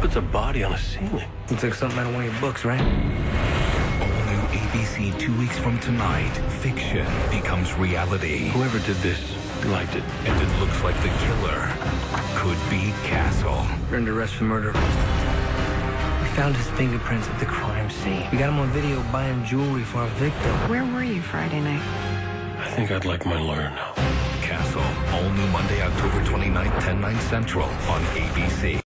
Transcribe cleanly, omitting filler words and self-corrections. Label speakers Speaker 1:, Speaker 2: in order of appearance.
Speaker 1: puts a body on a ceiling?
Speaker 2: Looks like something out of one of your books, right?
Speaker 3: All new ABC 2 weeks from tonight. Fiction becomes reality.
Speaker 1: Whoever did this liked it.
Speaker 3: And it looks like the killer could be Castle.
Speaker 2: You're under arrest for murder. We found his fingerprints at the crime scene. We got him on video buying jewelry for our victim.
Speaker 4: Where were you Friday night?
Speaker 1: I think I'd like my lawyer now.
Speaker 3: Castle. All new Monday, October 29th, 10/9 Central on ABC.